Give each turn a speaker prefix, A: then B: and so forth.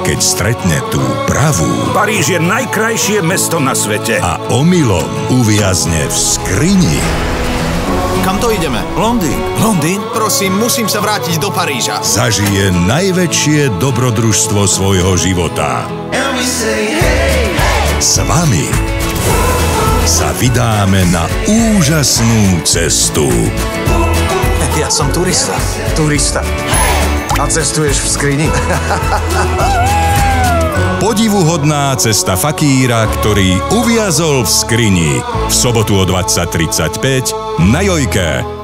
A: keď stretne tú pravú
B: Paríž je najkrajšie mesto na svete.
A: a omylom uviazne v skrini,
C: Kam to ideme?
B: Londýn.
C: Londýn? Prosím, musím sa vrátiť do Paríža.
A: zažije najväčšie dobrodružstvo svojho života. S vami sa vydáme na úžasnú cestu.
C: Ja som turista. Turista. A cestuješ v skrini?
A: Podivuhodná cesta fakíra, ktorý uviazol v skrini. V sobotu o 20:35 na Jojke.